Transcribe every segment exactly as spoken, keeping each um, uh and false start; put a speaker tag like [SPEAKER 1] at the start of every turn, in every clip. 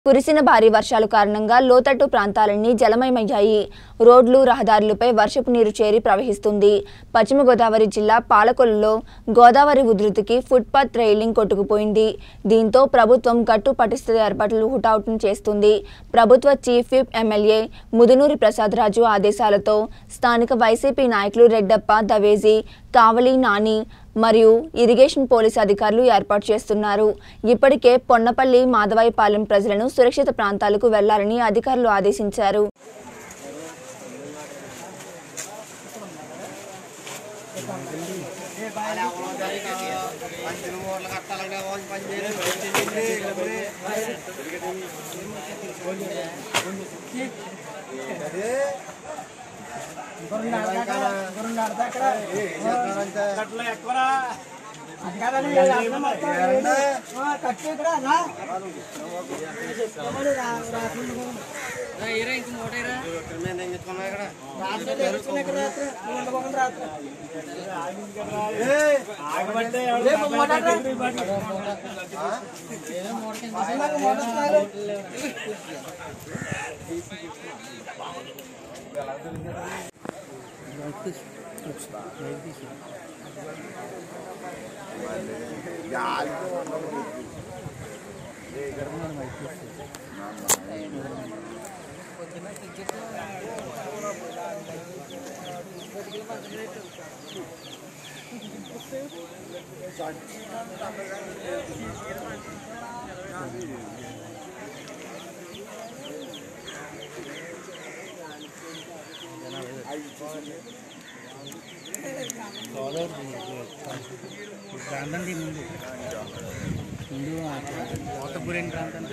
[SPEAKER 1] కురిసిన భారీ వర్షాల కారణంగా లోతట్టు ప్రాంతాలన్నీ జలమయమయ్యాయి. రోడ్లు, రహదారులపై వర్షపు నీరు చేరి ప్రవహిస్తుంది. పశ్చిమ గోదావరి జిల్లా పాలకొల్లులో గోదావరి ఉధృతికి ఫుట్పాత్ రైలింగ్ కొట్టుకుపోయింది. దీంతో ప్రభుత్వం గట్టు పటిష్ట ఏర్పాట్లు హుటాహుటిన చేస్తుంది. ప్రభుత్వ chief whip MLA Mudunuri Prasad Raju ఆదేశాలతో స్థానిక వైసీపీ నాయకులు రెడ్డప్ప, దవేజీ, కావలి నాని మరియు ఇరిగేషన్ పోలీసు అధికారులు ఏర్పాటు చేస్తున్నారు. ఇప్పటికే పొన్నపల్లి, మాధవాయిపాలెం ప్రజలను సురక్షిత ప్రాంతాలకు వెళ్లాలని అధికారులు ఆదేశించారు.
[SPEAKER 2] ప్రాంతండి ముందు ముందు కోతపూరేని ప్రాంతం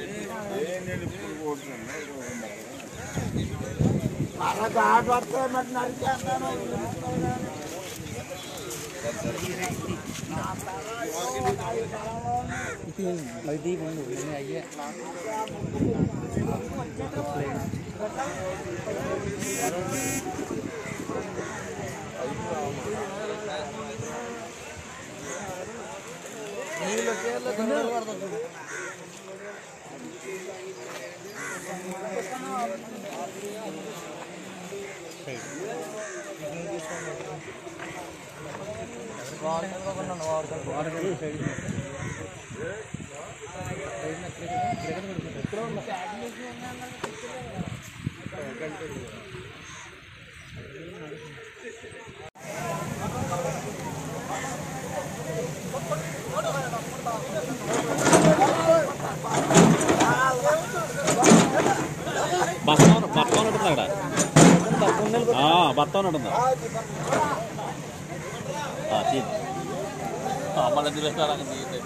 [SPEAKER 2] ఇది ముందు అయ్యే
[SPEAKER 3] భర్త ఉంటుంది అక్కడ భర్త ఉంటుంది మళ్ళీ తిరుగుతారా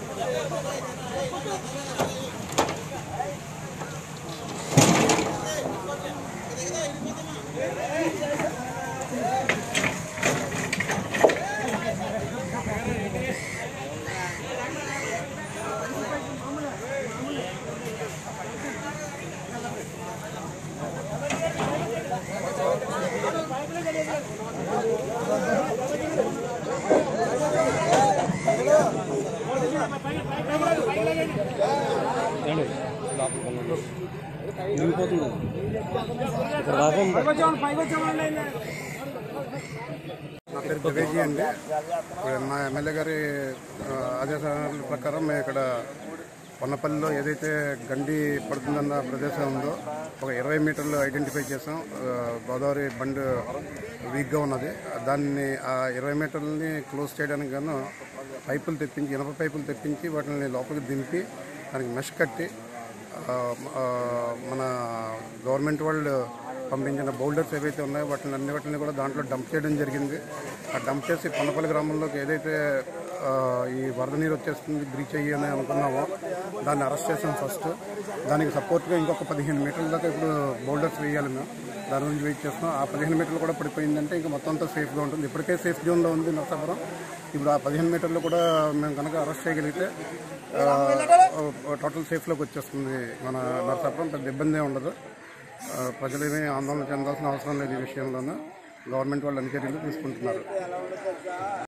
[SPEAKER 4] నా పేరు దవేజీ అండి. మా ఎమ్మెల్యే గారి ఆదేశాల ప్రకారం మేము ఇక్కడ పొన్నపల్లిలో ఏదైతే గండి పడుతుందన్న ప్రదేశం ఉందో ఒక ఇరవై మీటర్లు ఐడెంటిఫై చేసాం. గోదావరి బండ్ వీక్గా ఉన్నది. దాన్ని ఆ ఇరవై మీటర్లని క్లోజ్ చేయడానికి గాను పైపులు తెప్పించి, ఇనప పైపులు తెప్పించి వాటిని లోపలికి దింపి దానికి మెష్ కట్టి మన గవర్నమెంట్ వాళ్ళు పంపించిన బౌల్డర్స్ ఏవైతే ఉన్నాయో వాటిని అన్ని వాటిని కూడా దాంట్లో డంప్ చేయడం జరిగింది. ఆ డంప్ చేసి పొన్నపల్లి గ్రామంలోకి ఏదైతే ఈ వరద నీరు వచ్చేస్తుంది, బ్రీచ్ అయ్యి అని అనుకున్నామో దాన్ని అరెస్ట్ చేసాం ఫస్ట్. దానికి సపోర్ట్గా ఇంకొక పదిహేను మీటర్ల దాకా ఇప్పుడు బౌల్డర్స్ వేయాలి. మేము దాని గురించి వెయిట్ చేస్తున్నాం. ఆ పదిహేను మీటర్లు కూడా పడిపోయిందంటే ఇంకా మొత్తం అంతా సేఫ్గా ఉంటుంది. ఇప్పటికే సేఫ్ జోన్లో ఉంది నరసాపురం. ఇప్పుడు ఆ పదిహేను మీటర్లు కూడా మేము కనుక అరెస్ట్ చేయగలిగితే టోటల్ సేఫ్లోకి వచ్చేస్తుంది మన నరసాపురం. పెద్ద ఇబ్బంది ఉండదు. ప్రజలు ఏమీ ఆందోళన చెందాల్సిన అవసరం లేదు. ఈ విషయంలోనూ గవర్నమెంట్ వాళ్ళు అన్ని చర్యలు తీసుకుంటున్నారు.